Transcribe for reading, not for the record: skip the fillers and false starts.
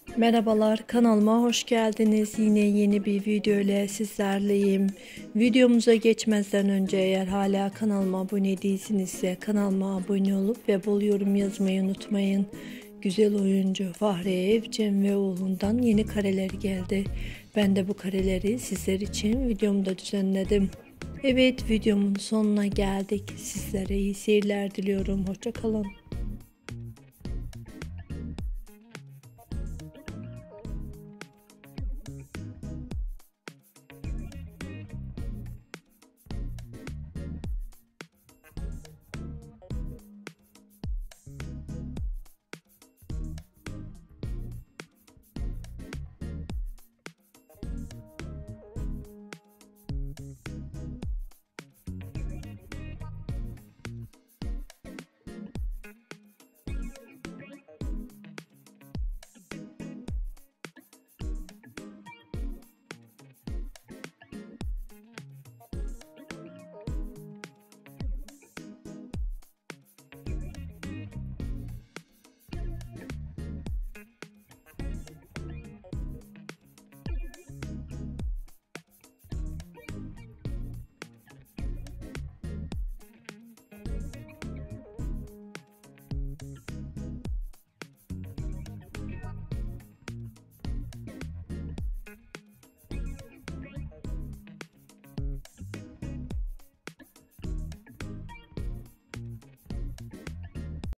Merhabalar, kanalıma hoş geldiniz. Yine yeni bir video ile sizlerleyim. Videomuza geçmezden önce eğer hala kanalıma abone değilsinizse kanalıma abone olup ve bol yorum yazmayı unutmayın. Güzel oyuncu Fahriye Evcen ve oğlundan yeni kareler geldi. Ben de bu kareleri sizler için videomda düzenledim. Evet, videomun sonuna geldik. Sizlere iyi seyirler diliyorum. Hoşça kalın.